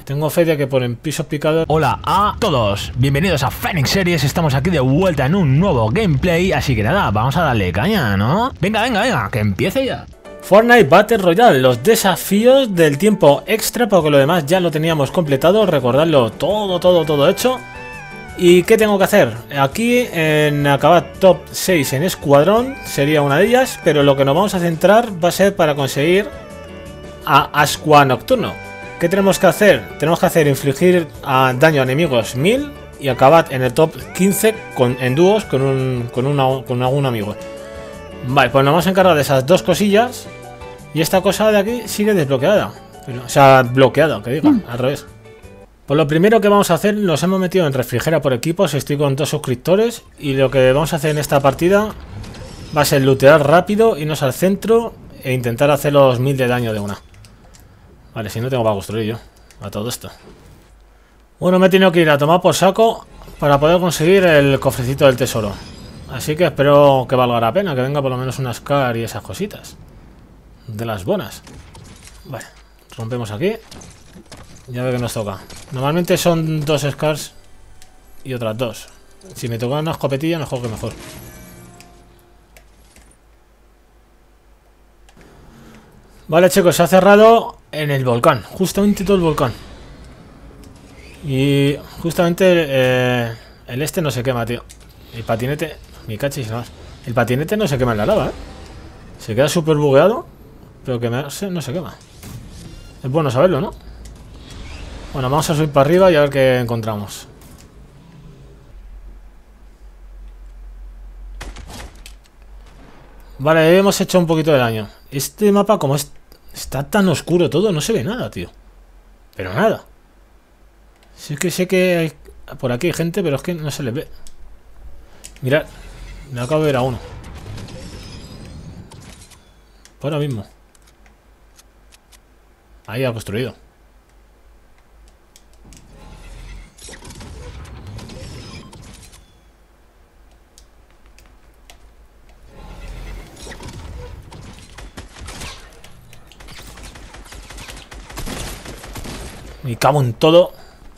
Tengo fe de que por en pisos picados... Hola a todos, bienvenidos a Phoenix Series, estamos aquí de vuelta en un nuevo gameplay, así que nada, vamos a darle caña, ¿no? Venga, que empiece ya. Fortnite Battle Royale, los desafíos del tiempo extra, porque lo demás ya lo teníamos completado, recordadlo todo hecho. ¿Y qué tengo que hacer? Aquí en acabar top 6 en escuadrón sería una de ellas, pero lo que nos vamos a centrar va a ser para conseguir a Asqua Nocturno. ¿Qué tenemos que hacer? Tenemos que hacer infligir daño a enemigos 1000 y acabar en el top 15 en dúos con algún amigo. Vale, pues nos vamos a encargar de esas dos cosillas. Y esta cosa de aquí sigue desbloqueada. O sea, bloqueada, que diga, al revés. Pues lo primero que vamos a hacer, nos hemos metido en refrigera por equipos. Estoy con 2 suscriptores. Y lo que vamos a hacer en esta partida va a ser lootear rápido, irnos al centro e intentar hacer los 1000 de daño de una. Vale, si no tengo para construir yo a todo esto. Bueno, me he tenido que ir a tomar por saco para poder conseguir el cofrecito del tesoro. Así que espero que valga la pena, que venga por lo menos una Scar y esas cositas. De las buenas. Vale, rompemos aquí. Ya ve que nos toca. Normalmente son 2 Scars y otras 2. Si me toca una escopetilla, mejor que mejor. Vale, chicos, se ha cerrado en el volcán. Justamente todo el volcán. Y justamente el este no se quema, tío. El patinete... Mi cachis más. El patinete no se quema en la lava, ¿eh? Se queda súper bugueado, pero que no se quema. Es bueno saberlo, ¿no? Bueno, vamos a subir para arriba y a ver qué encontramos. Vale, hemos hecho un poquito de daño. Este mapa, como está tan oscuro todo, no se ve nada, tío. Pero nada. Sí que sé que hay, por aquí hay gente, pero es que no se les ve. Mirad, me acabo de ver a uno. Por ahora mismo. Ahí ha construido. Me cago en todo.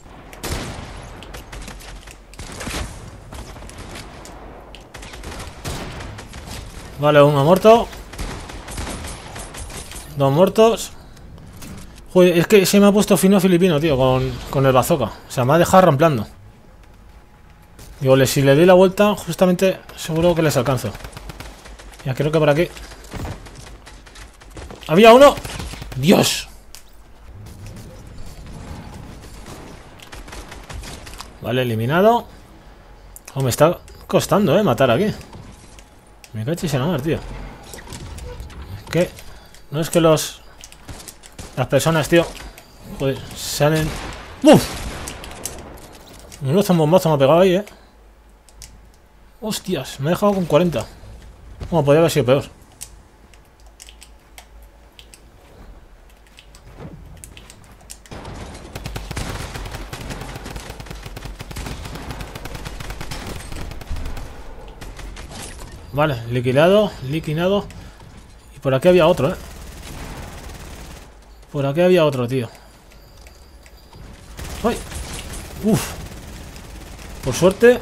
Vale, uno muerto. 2 muertos. Joder, es que se me ha puesto fino filipino, tío, con el bazooka. O sea, me ha dejado ramplando. Digo, si le doy la vuelta, justamente seguro que les alcanzo. Ya creo que por aquí había uno. ¡Dios! Vale, eliminado. Oh, me está costando, matar aquí. Me cachis en la mar, tío. Es que... No es que las personas, tío, joder, salen... ¡Uf! Un zambombazo me ha pegado ahí, Hostias, me ha dejado con 40. Bueno, podría haber sido peor. Vale, liquidado. Y por aquí había otro, Por aquí había otro, tío. ¡Ay! ¡Uf! Por suerte.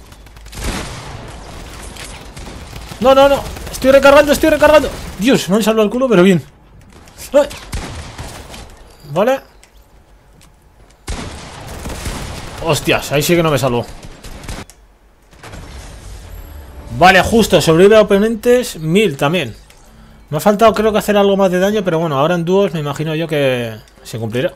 ¡No! Estoy recargando. Dios, me han salvado el culo, pero bien. ¡Ay! Vale. Hostias, ahí sí que no me salvó. Vale, justo, sobrevive a oponentes 1000 también. Me ha faltado, creo que hacer algo más de daño, pero bueno, ahora en dúos me imagino yo que se cumplirá.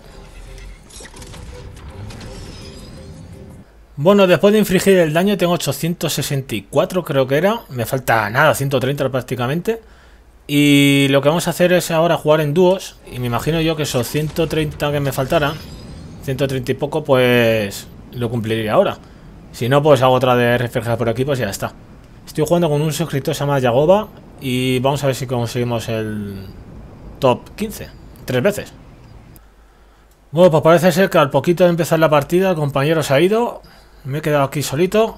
Bueno, después de infligir el daño tengo 864, creo que era. Me falta nada, 130 prácticamente. Y lo que vamos a hacer es ahora jugar en dúos. Y me imagino yo que esos 130 que me faltaran, 130 y poco, pues lo cumpliré ahora. Si no, pues hago otra de reflejar por equipos y ya está. Estoy jugando con un suscriptor que se llama Yagoba. Y vamos a ver si conseguimos el top 15 3 veces. Bueno, pues parece ser que al poquito de empezar la partida el compañero se ha ido. Me he quedado aquí solito.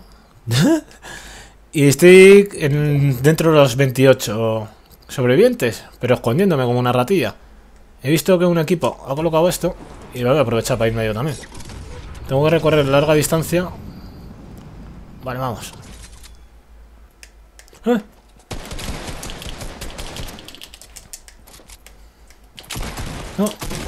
Y estoy dentro de los 28 sobrevivientes, pero escondiéndome como una ratilla. He visto que un equipo ha colocado esto y lo voy a aprovechar para irme yo también. Tengo que recorrer larga distancia. Vale, vamos. No.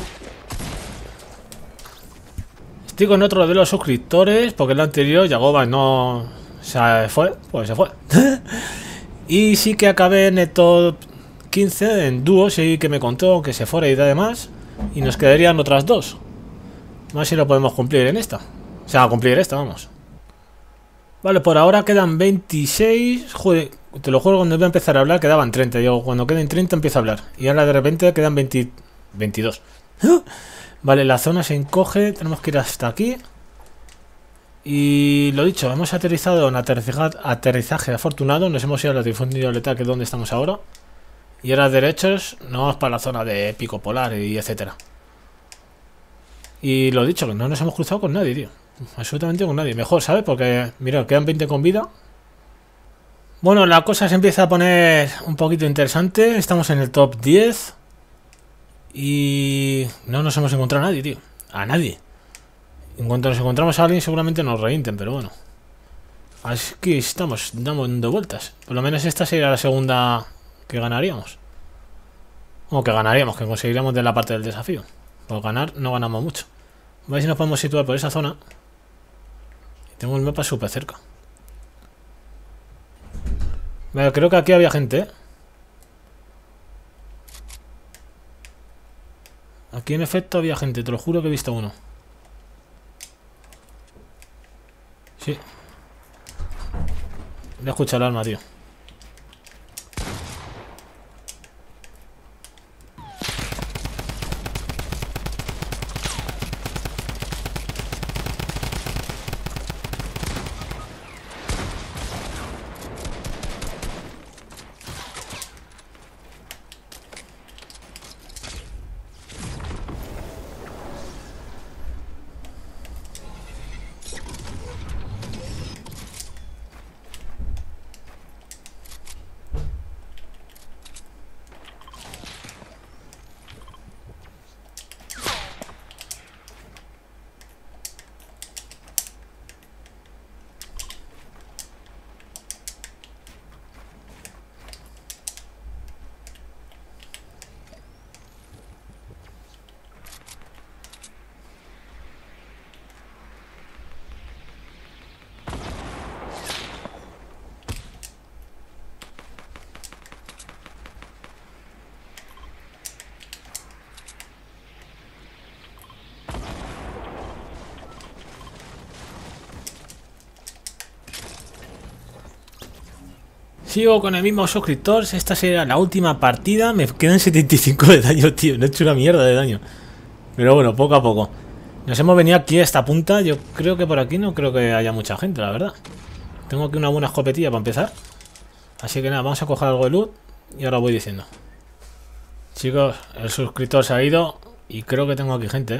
Estoy con otro de los suscriptores porque el anterior, Yagoba, no se fue. Pues se fue. Y sí que acabé en el top 15 en dúos y que me contó que se fuera y demás. Y nos quedarían otras dos. A ver si lo podemos cumplir en esta. O sea, cumplir esta, vamos. Vale, por ahora quedan 26. Joder, te lo juro, cuando voy a empezar a hablar quedaban 30. Yo cuando queden 30 empiezo a hablar. Y ahora de repente quedan 22. Vale, la zona se encoge. Tenemos que ir hasta aquí. Y lo dicho, hemos aterrizado en aterrizaje afortunado. Nos hemos ido a la difundido letal, que es donde estamos ahora. Y ahora derechos nos vamos para la zona de pico polar y etcétera. Y lo dicho, que no nos hemos cruzado con nadie, tío. Absolutamente con nadie. Mejor, ¿sabes? Porque, mira, quedan 20 con vida. Bueno, la cosa se empieza a poner un poquito interesante. Estamos en el top 10. Y no nos hemos encontrado a nadie, tío. A nadie. En cuanto nos encontramos a alguien, seguramente nos revienten, pero bueno. Así que estamos dando vueltas. Por lo menos esta sería la segunda que ganaríamos. O que ganaríamos, que conseguiríamos de la parte del desafío. Por ganar no ganamos mucho. A ver si nos podemos situar por esa zona. Tengo el mapa súper cerca. Vale, creo que aquí había gente, ¿eh? Aquí en efecto había gente, te lo juro que he visto uno. Sí. Le he escuchado el arma, tío. Sigo con el mismo suscriptor. Esta será la última partida. Me quedan 75 de daño, tío. No he hecho una mierda de daño. Pero bueno, poco a poco. Nos hemos venido aquí a esta punta. Yo creo que por aquí no creo que haya mucha gente, la verdad. Tengo aquí una buena escopetilla para empezar. Así que nada, vamos a coger algo de loot y ahora voy diciendo. Chicos, el suscriptor se ha ido y creo que tengo aquí gente, ¿eh?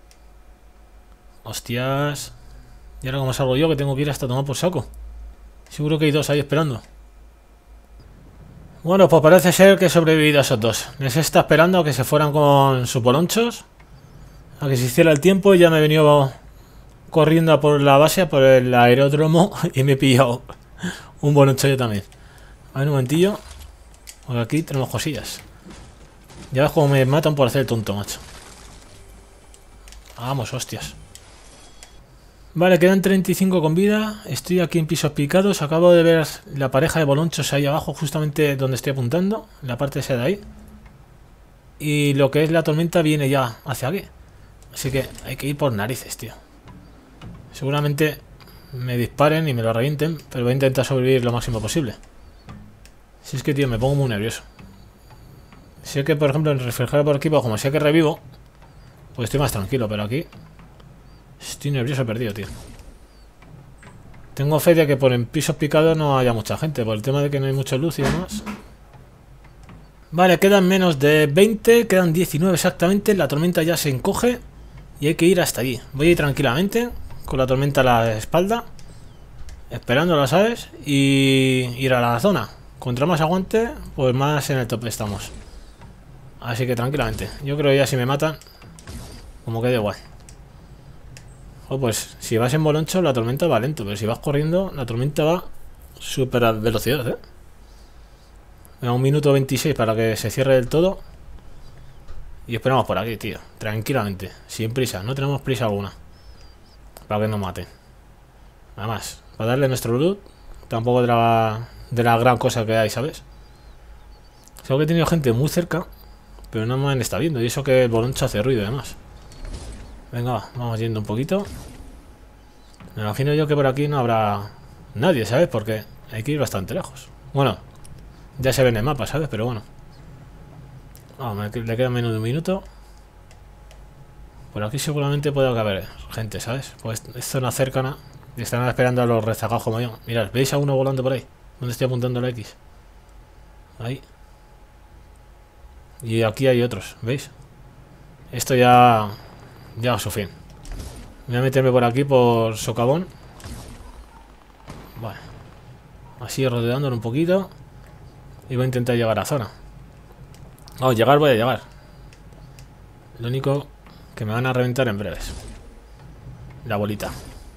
Hostias. Y ahora como salgo yo, que tengo que ir hasta tomar por saco. Seguro que hay dos ahí esperando. Bueno, pues parece ser que he sobrevivido a esos dos. Les está esperando a que se fueran con sus bolonchos, a que se hiciera el tiempo, y ya me he venido corriendo a por la base, a por el aeródromo, y me he pillado un boloncho yo también. A ver, un momentillo, porque aquí tenemos cosillas. Ya ves cómo me matan por hacer el tonto, macho. Vamos, hostias. Vale, quedan 35 con vida. Estoy aquí en pisos picados. Acabo de ver la pareja de bolonchos ahí abajo, justamente donde estoy apuntando, la parte esa de ahí. Y lo que es la tormenta viene ya hacia aquí. Así que hay que ir por narices, tío. Seguramente me disparen y me lo revienten, pero voy a intentar sobrevivir lo máximo posible. Si es que, tío, me pongo muy nervioso. Sé que, por ejemplo, en reflejar por aquí, pues como sé que revivo, pues estoy más tranquilo, pero aquí estoy nervioso perdido, tío. Tengo fe de que por en pisos picados no haya mucha gente, por el tema de que no hay mucha luz y demás. Vale, quedan menos de 20, quedan 19 exactamente. La tormenta ya se encoge y hay que ir hasta allí. Voy a ir tranquilamente, con la tormenta a la espalda, esperándola, ¿sabes? Y ir a la zona. Contra más aguante, pues más en el tope estamos. Así que tranquilamente. Yo creo que ya si me matan, como quede guay. O pues si vas en boloncho la tormenta va lento, pero si vas corriendo la tormenta va súper a velocidad, ¿eh? Venga, 1 minuto 26 para que se cierre del todo. Y esperamos por aquí, tío. Tranquilamente, sin prisa, no tenemos prisa alguna para que nos maten. Nada más, para darle nuestro loot. Tampoco de la gran cosa que hay, ¿sabes? Creo que he tenido gente muy cerca, pero no me está viendo. Y eso que el boloncho hace ruido además. Venga, va, vamos yendo un poquito. Me imagino yo que por aquí no habrá nadie, ¿sabes? Porque hay que ir bastante lejos. Bueno, ya se ve en el mapa, ¿sabes? Pero bueno. Vamos, le queda menos de 1 minuto. Por aquí seguramente puede haber gente, ¿sabes? Pues es zona cercana. Y están esperando a los rezagados como yo. Mirad, ¿veis a uno volando por ahí? ¿Dónde estoy apuntando la X? Ahí. Y aquí hay otros, ¿veis? Esto ya a su fin. Voy a meterme por aquí por socavón. Vale. Así rodeándolo un poquito. Y voy a intentar llegar a la zona. Vamos, llegar voy a llegar. Lo único que me van a reventar en breves. La bolita.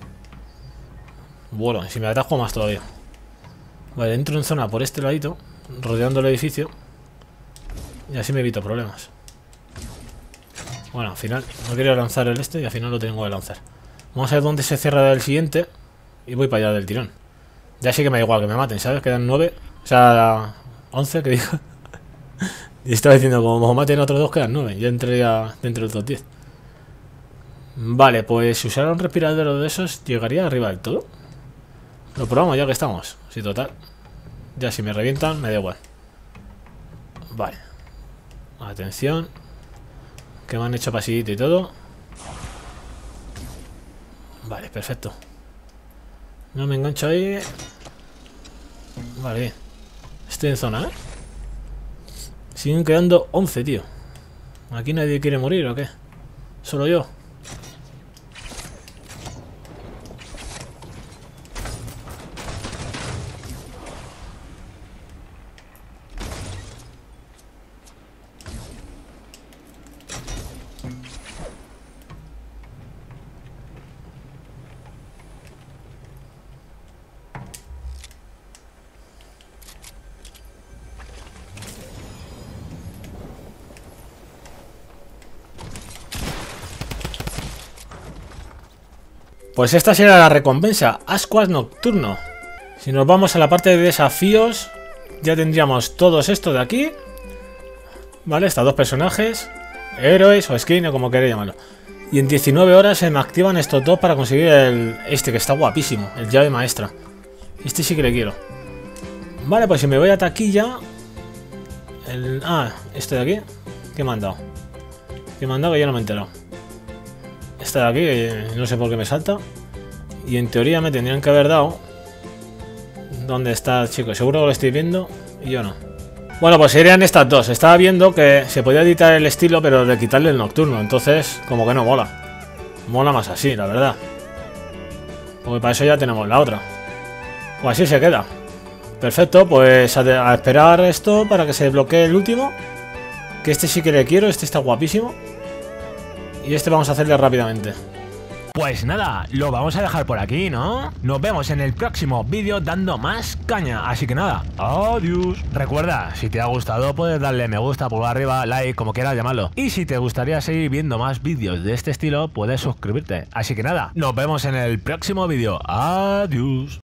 Bueno, si me atajo más todavía. Vale, entro en zona por este ladito, rodeando el edificio. Y así me evito problemas. Bueno, al final no quería lanzar el este y al final lo tengo que lanzar. Vamos a ver dónde se cierra el siguiente. Y voy para allá del tirón. Ya sí que me da igual que me maten, ¿sabes? Quedan 9. O sea, 11 que digo. Y estaba diciendo, como maten a otros 2 quedan 9. Ya entraría dentro de los 10. Vale, pues si usara un respiradero de esos, ¿llegaría arriba del todo? Lo probamos ya que estamos. Sí, total. Ya si me revientan, me da igual. Vale. Atención. Que me han hecho pasillito y todo. Vale, perfecto. No me engancho ahí. Vale, bien. Estoy en zona, ¿eh? Siguen quedando 11, tío. ¿Aquí nadie quiere morir o qué? ¿Solo yo? Pues esta será la recompensa, Ascuas Nocturno. Si nos vamos a la parte de desafíos, ya tendríamos todos estos de aquí. Vale, estos 2 personajes, héroes o skin o como queréis llamarlo. Y en 19 horas se me activan estos 2 para conseguir este que está guapísimo, el llave maestra. Este sí que le quiero. Vale, pues si me voy a taquilla... este de aquí. ¿Qué me han dado? ¿Qué me han dado? Que ya no me he enterado. Este de aquí, que no sé por qué me salta. Y en teoría me tendrían que haber dado... ¿Dónde está el chico? Seguro que lo estoy viendo y yo no. Bueno, pues serían estas 2. Estaba viendo que se podía editar el estilo, pero de quitarle el nocturno. Entonces, como que no mola. Mola más así, la verdad. Porque para eso ya tenemos la otra. Pues así se queda. Perfecto, pues a esperar esto para que se desbloquee el último. Que este sí que le quiero, este está guapísimo. Y este vamos a hacerle rápidamente. Pues nada, lo vamos a dejar por aquí, ¿no? Nos vemos en el próximo vídeo dando más caña. Así que nada, adiós. Recuerda, si te ha gustado puedes darle me gusta, pulgar arriba, like, como quieras llamarlo. Y si te gustaría seguir viendo más vídeos de este estilo, puedes suscribirte. Así que nada, nos vemos en el próximo vídeo. Adiós.